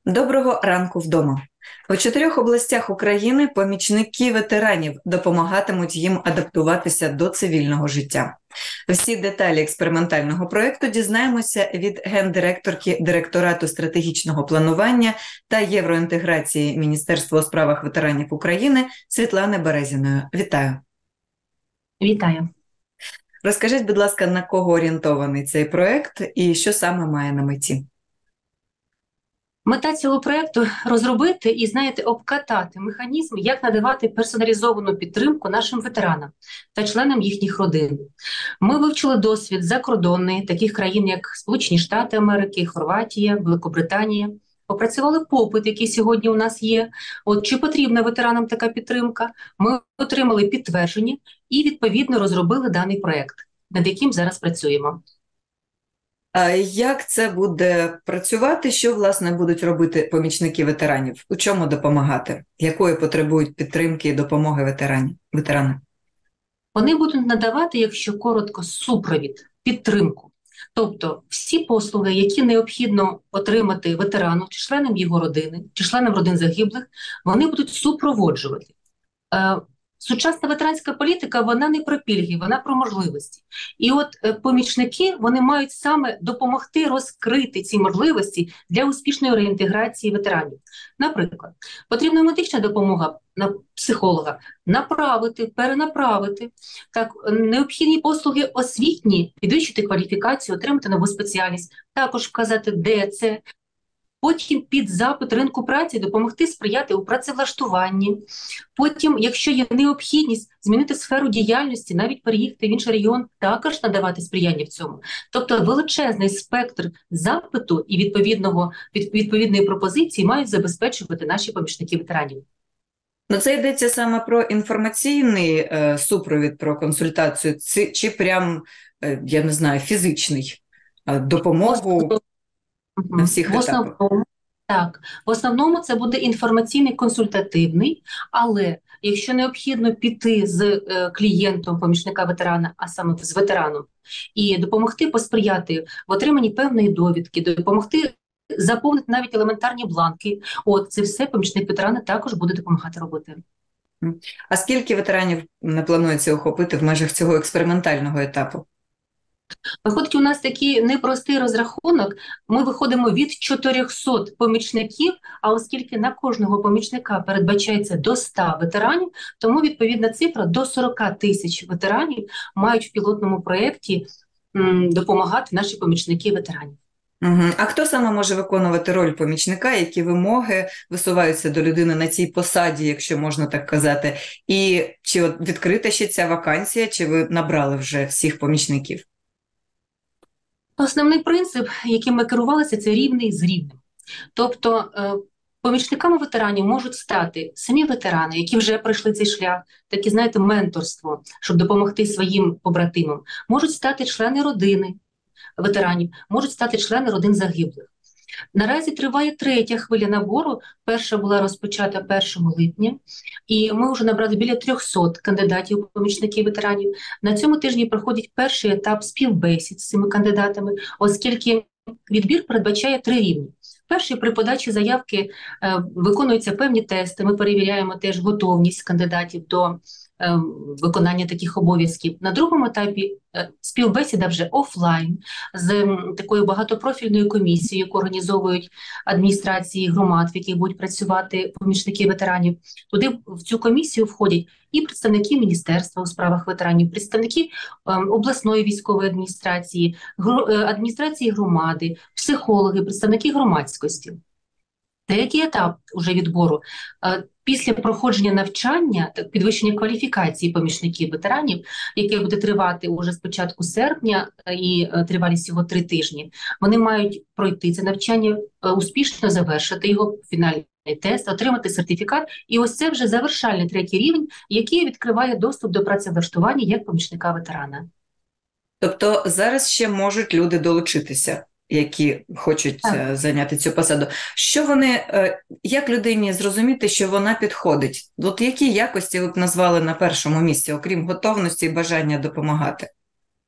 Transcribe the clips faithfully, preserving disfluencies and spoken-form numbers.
Доброго ранку вдома. У чотирьох областях України помічники ветеранів допомагатимуть їм адаптуватися до цивільного життя. Всі деталі експериментального проєкту дізнаємося від гендиректорки Директорату стратегічного планування та євроінтеграції Міністерства у справах ветеранів України Світлани Березіної. Вітаю. Вітаю. Розкажіть, будь ласка, на кого орієнтований цей проєкт і що саме має на меті? Мета цього проєкту – розробити і, знаєте, обкатати механізм, як надавати персоналізовану підтримку нашим ветеранам та членам їхніх родин. Ми вивчили досвід закордонний, таких країн, як Сполучені Штати Америки, Хорватія, Великобританія. Опрацювали попит, який сьогодні у нас є. От чи потрібна ветеранам така підтримка? Ми отримали підтвердження і, відповідно, розробили даний проєкт, над яким зараз працюємо. А як це буде працювати? Що, власне, будуть робити помічники ветеранів? У чому допомагати? Якої потребують підтримки і допомоги ветерані, ветерани? Вони будуть надавати, якщо коротко, супровід, підтримку. Тобто всі послуги, які необхідно отримати ветерану, чи членам його родини, чи членам родин загиблих, вони будуть супроводжувати. Е, Сучасна ветеранська політика, вона не про пільги, вона про можливості. І от е, помічники, вони мають саме допомогти розкрити ці можливості для успішної реінтеграції ветеранів. Наприклад, потрібна медична допомога на психолога, направити, перенаправити, так, необхідні послуги освітні, підвищити кваліфікацію, отримати нову спеціальність, також вказати, де це. Потім під запит ринку праці допомогти сприяти у працевлаштуванні. Потім, якщо є необхідність змінити сферу діяльності, навіть переїхати в інший регіон, також надавати сприяння в цьому. Тобто величезний спектр запиту і відповідного, від, відповідної пропозиції мають забезпечувати наші помічники ветеранів. Ну, це йдеться саме про інформаційний е, супровід, про консультацію, чи, чи прям, е, я не знаю, фізичний, е, допомогу на всіх В етапах? основному, так, в основному це буде інформаційний консультативний, але якщо необхідно піти з е, клієнтом помічника ветерана, а саме з ветераном, і допомогти посприяти в отриманні певної довідки, допомогти заповнити навіть елементарні бланки, от це все помічник ветерана також буде допомагати робити. А скільки ветеранів не планується охопити в межах цього експериментального етапу? Виходить, у нас такий непростий розрахунок. Ми виходимо від чотирьохсот помічників, а оскільки на кожного помічника передбачається до ста ветеранів, тому відповідна цифра до сорок тисяч ветеранів мають в пілотному проєкті м, допомагати наші помічники ветеранів. Угу. А хто саме може виконувати роль помічника, які вимоги висуваються до людини на цій посаді, якщо можна так казати? І чи от відкрита ще ця вакансія, чи ви набрали вже всіх помічників? Основний принцип, яким ми керувалися, це рівний з рівним. Тобто е, помічниками ветеранів можуть стати самі ветерани, які вже пройшли цей шлях, таке, знаєте, менторство, щоб допомогти своїм побратимам. Можуть стати члени родини ветеранів, можуть стати члени родин загиблих. Наразі триває третя хвиля набору. Перша була розпочата першого липня, і ми вже набрали біля трьохсот кандидатів у помічники ветеранів. На цьому тижні проходить перший етап співбесід з цими кандидатами, оскільки відбір передбачає три рівні. Перший, при подачі заявки е, виконуються певні тести, ми перевіряємо теж готовність кандидатів до е, виконання таких обов'язків. На другому етапі е, співбесіда вже офлайн з м, такою багатопрофільною комісією, яку організовують адміністрації громад, в яких будуть працювати помічники ветеранів. Туди в цю комісію входять і представники Міністерства у справах ветеранів, представники е, обласної військової адміністрації, гро, е, адміністрації громади, психологи, представники громадськості. Третій етап уже відбору е, після проходження навчання, так, підвищення кваліфікації помічників ветеранів, яке буде тривати уже з початку серпня е, і е, тривалість його три тижні, вони мають пройти це навчання, е, успішно завершити його фінальний тест, отримати сертифікат, і ось це вже завершальний третій рівень, який відкриває доступ до працевлаштування як помічника ветерана. Тобто зараз ще можуть люди долучитися, які хочуть Так. зайняти цю посаду. Що вони, як людині зрозуміти, що вона підходить? От які якості ви б назвали на першому місці, окрім готовності і бажання допомагати?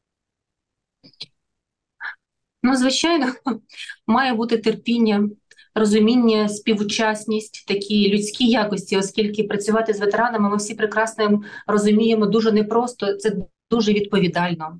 Ну, звичайно, має бути терпіння, розуміння, співучасність, такі людські якості, оскільки працювати з ветеранами ми всі прекрасно розуміємо дуже непросто, це дуже відповідально.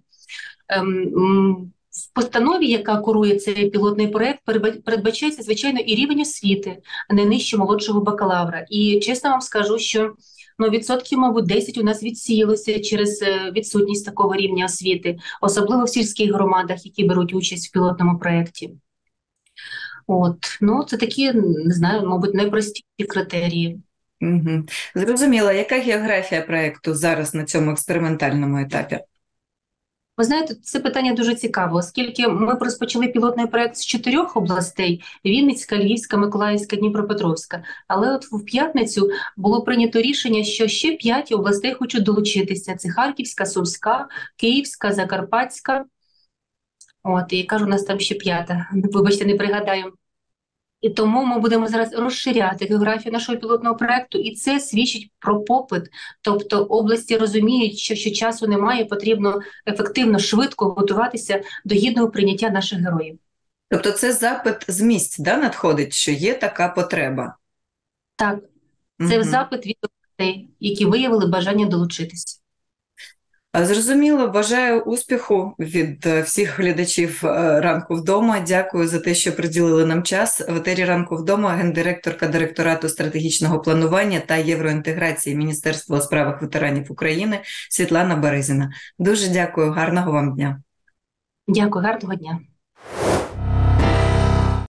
В постанові, яка курує цей пілотний проєкт, передбачається, звичайно, і рівень освіти, а не нижче молодшого бакалавра. І чесно вам скажу, що ну, відсотків, мабуть, десять у нас відсіялося через відсутність такого рівня освіти, особливо в сільських громадах, які беруть участь в пілотному проєкті. От, ну, це такі, не знаю, мабуть, найпростіші критерії. Угу. Зрозуміло, яка географія проєкту зараз на цьому експериментальному етапі? Ви знаєте, це питання дуже цікаво, оскільки ми розпочали пілотний проєкт з чотирьох областей – Вінницька, Львівська, Миколаївська, Дніпропетровська. Але от в п'ятницю було прийнято рішення, що ще п'ять областей хочуть долучитися. Це Харківська, Сумська, Київська, Закарпатська. От, і кажу, у нас там ще п'ята, вибачте, не пригадаю. І тому ми будемо зараз розширяти географію нашого пілотного проєкту, і це свідчить про попит. Тобто області розуміють, що, що часу немає, потрібно ефективно, швидко готуватися до гідного прийняття наших героїв. Тобто це запит з місць, да, надходить, що є така потреба? Так, це угу. запит від областей, які виявили бажання долучитися. Зрозуміло, бажаю успіху від всіх глядачів «Ранку вдома». Дякую за те, що приділили нам час. В етері «Ранку вдома» гендиректорка Директорату стратегічного планування та євроінтеграції Міністерства у справах ветеранів України Світлана Березіна. Дуже дякую, гарного вам дня. Дякую, гарного дня.